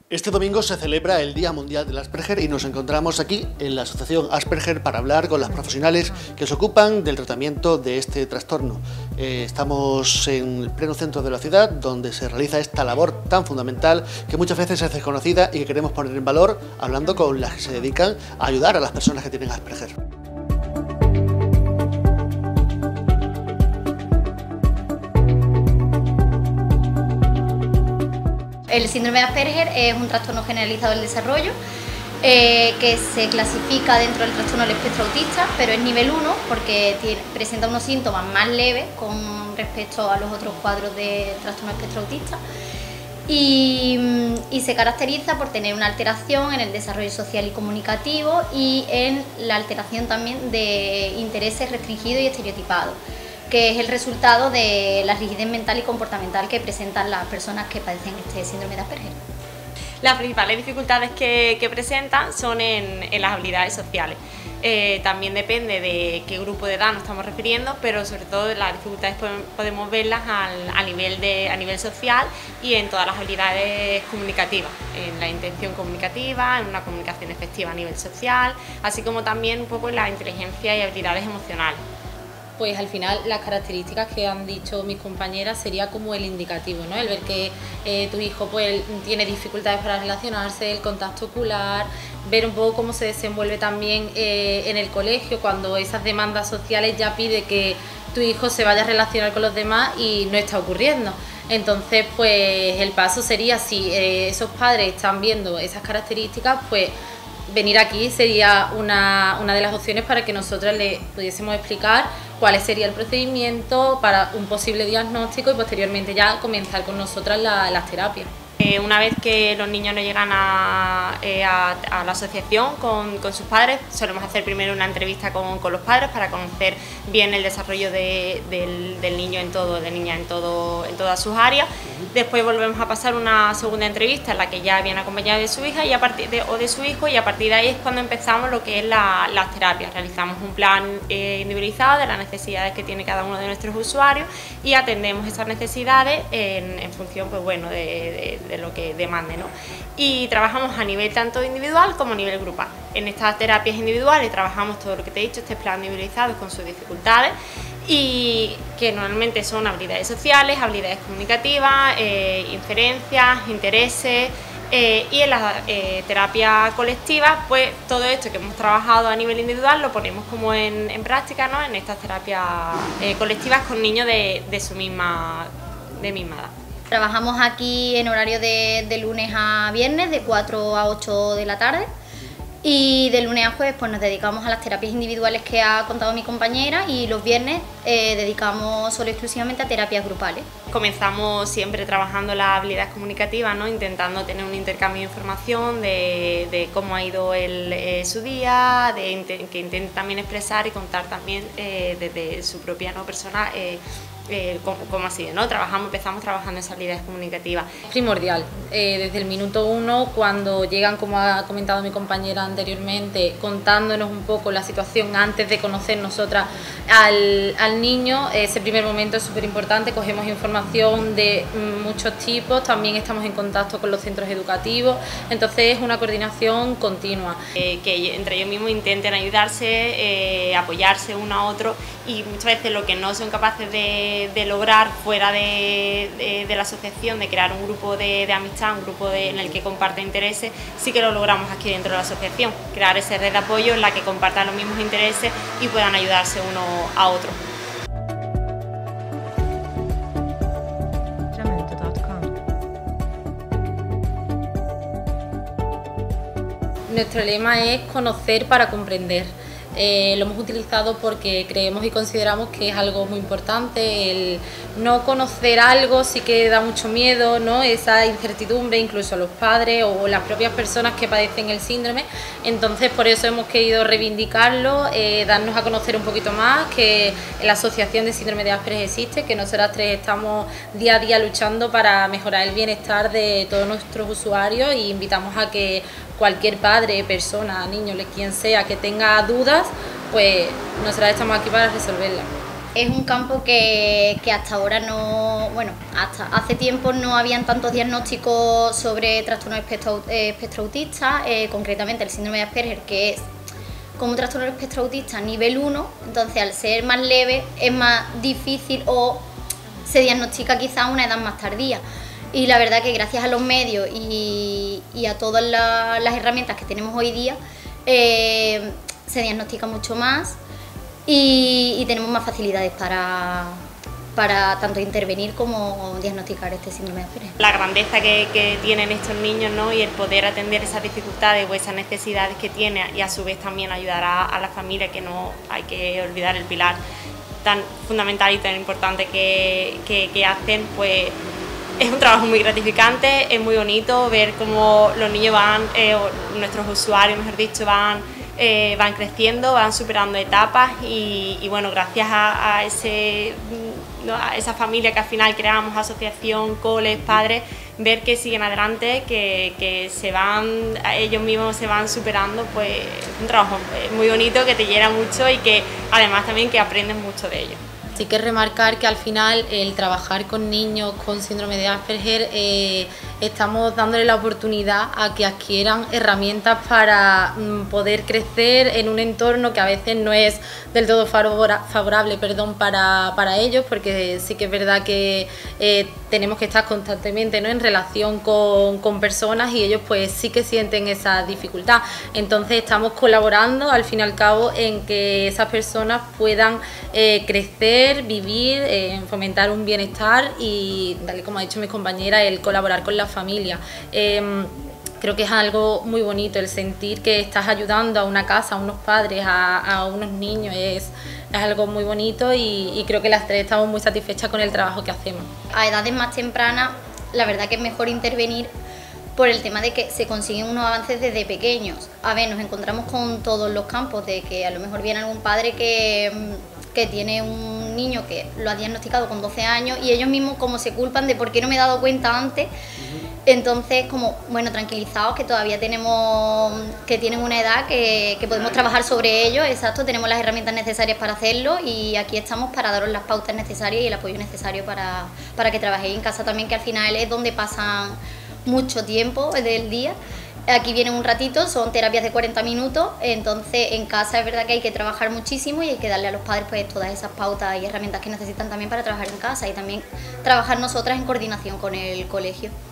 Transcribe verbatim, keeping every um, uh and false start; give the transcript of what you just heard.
Este domingo se celebra el Día Mundial del Asperger y nos encontramos aquí en la Asociación Asperger para hablar con las profesionales que se ocupan del tratamiento de este trastorno. Eh, estamos en el pleno centro de la ciudad, donde se realiza esta labor tan fundamental que muchas veces es desconocida y que queremos poner en valor hablando con las que se dedican a ayudar a las personas que tienen Asperger. El síndrome de Asperger es un trastorno generalizado del desarrollo eh, que se clasifica dentro del trastorno del espectro autista, pero es nivel uno porque tiene, presenta unos síntomas más leves con respecto a los otros cuadros de trastorno del espectro autista y, y se caracteriza por tener una alteración en el desarrollo social y comunicativo y en la alteración también de intereses restringidos y estereotipados, que es el resultado de la rigidez mental y comportamental que presentan las personas que padecen este síndrome de Asperger. Las principales dificultades que, que presentan son en, en las habilidades sociales. Eh, también depende de qué grupo de edad nos estamos refiriendo, pero sobre todo las dificultades podemos verlas al, a, nivel de, a nivel social y en todas las habilidades comunicativas, en la intención comunicativa, en una comunicación efectiva a nivel social, así como también un poco en la inteligencia y habilidades emocionales. Pues al final las características que han dicho mis compañeras sería como el indicativo, ¿no? El ver que eh, tu hijo pues tiene dificultades para relacionarse, el contacto ocular, ver un poco cómo se desenvuelve también eh, en el colegio cuando esas demandas sociales ya pide que tu hijo se vaya a relacionar con los demás y no está ocurriendo. Entonces pues el paso sería, si eh, esos padres están viendo esas características, pues venir aquí sería una, una de las opciones para que nosotros le pudiésemos explicar cuál sería el procedimiento para un posible diagnóstico y posteriormente ya comenzar con nosotras la, las terapias. Eh, una vez que los niños nos llegan a, eh, a, a la asociación con, con sus padres, solemos hacer primero una entrevista con, con los padres para conocer bien el desarrollo de, del, del niño en todo, de niña en, todo, en todas sus áreas. Después volvemos a pasar una segunda entrevista en la que ya viene acompañada de su hija y a partir de, o de su hijo, y a partir de ahí es cuando empezamos lo que es la, las terapias. Realizamos un plan eh, individualizado de las necesidades que tiene cada uno de nuestros usuarios y atendemos esas necesidades en, en función, pues bueno, de, de de lo que demande, ¿no? Y trabajamos a nivel tanto individual como a nivel grupal. En estas terapias individuales trabajamos todo lo que te he dicho, este plan individualizado con sus dificultades, y que normalmente son habilidades sociales, habilidades comunicativas, eh, inferencias, intereses, eh, y en la eh, terapia colectiva, pues todo esto que hemos trabajado a nivel individual lo ponemos como en, en práctica, ¿no? En estas terapias eh, colectivas con niños de, de su misma, de misma edad. Trabajamos aquí en horario de, de lunes a viernes, de cuatro a ocho de la tarde, y de lunes a jueves pues nos dedicamos a las terapias individuales que ha contado mi compañera, y los viernes eh, dedicamos solo exclusivamente a terapias grupales. Comenzamos siempre trabajando las habilidades comunicativas, ¿no? Intentando tener un intercambio de información de, de cómo ha ido el, eh, su día, de, que intente también expresar y contar también eh, desde su propia, ¿no? persona eh, Eh, como, como ha sido, ¿no? Trabajamos, empezamos trabajando esas habilidades comunicativas. Primordial, eh, desde el minuto uno, cuando llegan, como ha comentado mi compañera anteriormente, contándonos un poco la situación antes de conocer nosotras al, al niño, ese primer momento es súper importante, cogemos información de muchos tipos, también estamos en contacto con los centros educativos, entonces es una coordinación continua. Eh, que entre ellos mismos intenten ayudarse, eh, apoyarse uno a otro, y muchas veces lo que no son capaces de de lograr fuera de, de, de la asociación, de crear un grupo de, de amistad, un grupo de, en el que comparten intereses, sí que lo logramos aquí dentro de la asociación, crear esa red de apoyo en la que compartan los mismos intereses y puedan ayudarse uno a otro. Nuestro lema es conocer para comprender. Eh, lo hemos utilizado porque creemos y consideramos que es algo muy importante. El no conocer algo sí que da mucho miedo, ¿no? Esa incertidumbre, incluso a los padres o las propias personas que padecen el síndrome. Entonces por eso hemos querido reivindicarlo, eh, darnos a conocer un poquito más que la Asociación de Síndrome de Asperger existe, que nosotras tres estamos día a día luchando para mejorar el bienestar de todos nuestros usuarios, y invitamos a que cualquier padre, persona, niño, quien sea que tenga dudas, pues nosotras estamos aquí para resolverlas. es un campo que, que hasta ahora no, bueno, hasta hace tiempo no habían tantos diagnósticos sobre trastorno espectro, eh, espectro autista, eh, concretamente el síndrome de Asperger, que es como un trastorno espectro autista nivel uno, entonces al ser más leve es más difícil o se diagnostica quizá a una edad más tardía. Y la verdad que gracias a los medios y, y a todas la, las herramientas que tenemos hoy día, eh, se diagnostica mucho más y, y tenemos más facilidades para, para tanto intervenir como diagnosticar este síndrome de Asperger. La grandeza que, que tienen estos niños, ¿no? Y el poder atender esas dificultades o esas necesidades que tienen, y a su vez también ayudar a, a la familia, que no hay que olvidar el pilar tan fundamental y tan importante que, que, que hacen, pues es un trabajo muy gratificante, es muy bonito ver cómo los niños van, eh, nuestros usuarios, mejor dicho, van, eh, van creciendo, van superando etapas y, y bueno, gracias a, a, ese, a esa familia que al final creamos, asociación, coles, padres, ver que siguen adelante, que, que se van, ellos mismos se van superando, pues es un trabajo muy bonito que te llena mucho y que además también que aprendes mucho de ellos. Sí que remarcar que al final el trabajar con niños con síndrome de Asperger eh, estamos dándole la oportunidad a que adquieran herramientas para mm, poder crecer en un entorno que a veces no es del todo favora, favorable perdón, para, para ellos, porque sí que es verdad que eh, tenemos que estar constantemente, ¿no?, en relación con, con personas y ellos pues sí que sienten esa dificultad. Entonces estamos colaborando al fin y al cabo en que esas personas puedan eh, crecer, vivir, eh, fomentar un bienestar y, tal como ha dicho mis compañeras, el colaborar con la familia. Eh, creo que es algo muy bonito el sentir que estás ayudando a una casa, a unos padres, a, a unos niños, es, es algo muy bonito y, y creo que las tres estamos muy satisfechas con el trabajo que hacemos. A edades más tempranas, la verdad que es mejor intervenir por el tema de que se consiguen unos avances desde pequeños. A ver, nos encontramos con todos los campos, de que a lo mejor viene algún padre que, que tiene un niño que lo ha diagnosticado con doce años y ellos mismos como se culpan de por qué no me he dado cuenta antes. Entonces, como, bueno, tranquilizados que todavía tenemos, que tienen una edad que, que podemos trabajar sobre ello, exacto, tenemos las herramientas necesarias para hacerlo y aquí estamos para daros las pautas necesarias y el apoyo necesario para, para que trabajéis en casa también, que al final es donde pasan mucho tiempo del día. Aquí vienen un ratito, son terapias de cuarenta minutos, entonces en casa es verdad que hay que trabajar muchísimo y hay que darle a los padres pues todas esas pautas y herramientas que necesitan también para trabajar en casa y también trabajar nosotras en coordinación con el colegio.